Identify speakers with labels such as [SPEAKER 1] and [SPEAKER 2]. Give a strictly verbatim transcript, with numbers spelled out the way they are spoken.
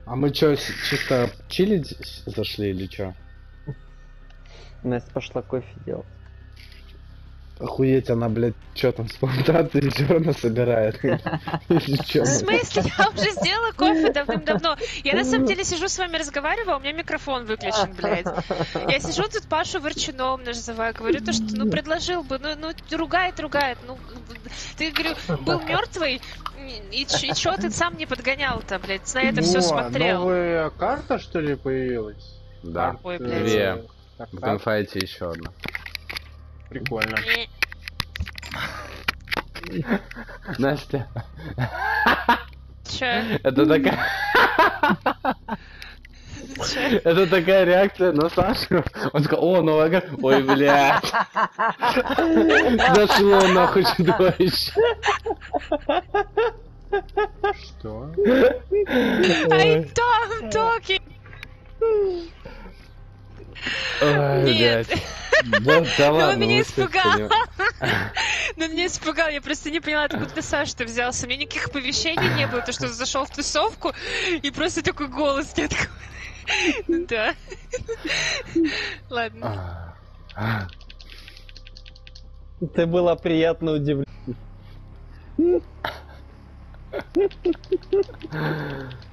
[SPEAKER 1] А мы чё, с- чисто чилить с- зашли или чё?
[SPEAKER 2] Настя пошла кофе делать.
[SPEAKER 1] Охуеть, она, блядь, чё там с плантации зерна собирает? Или чё?
[SPEAKER 3] В смысле? Я уже сделала кофе давным-давно. Я на самом деле сижу с вами разговариваю, а у меня микрофон выключен, блядь. Я сижу тут Пашу ворчуном называю, говорю то, что ну предложил бы, ну, ну ругает, ругает, ну ты, говорю, был мертвый, и, ч- и чё ты сам не подгонял-то, блядь, на это все
[SPEAKER 4] О,
[SPEAKER 3] смотрел.
[SPEAKER 4] новая карта, что ли, появилась?
[SPEAKER 1] Да.
[SPEAKER 3] Ой,
[SPEAKER 4] Карта,
[SPEAKER 3] блядь.
[SPEAKER 1] Две.
[SPEAKER 4] так,
[SPEAKER 1] В
[SPEAKER 4] так,
[SPEAKER 1] конфайте еще одна.
[SPEAKER 4] Прикольно.
[SPEAKER 3] Не.
[SPEAKER 1] Настя,
[SPEAKER 3] Чё?
[SPEAKER 1] это такая...
[SPEAKER 3] Чё?
[SPEAKER 1] Это такая реакция на Сашу. Он сказал, о, новая карта. Ой, блядь. Дошло нахуй чудовище.
[SPEAKER 4] Что?
[SPEAKER 3] I don't talking.
[SPEAKER 1] Ой,
[SPEAKER 3] Нет.
[SPEAKER 1] блядь. Да, да
[SPEAKER 3] Ну,
[SPEAKER 1] ладно,
[SPEAKER 3] он меня
[SPEAKER 1] мы всё
[SPEAKER 3] испугал.
[SPEAKER 1] понимаем.
[SPEAKER 3] Ну, меня испугал, я просто не поняла, откуда Саша-то взялся. У меня никаких оповещений не было, то, что зашел в тусовку, и просто такой голос не такой. Ну да. Ладно.
[SPEAKER 2] Ты была приятно удивлена.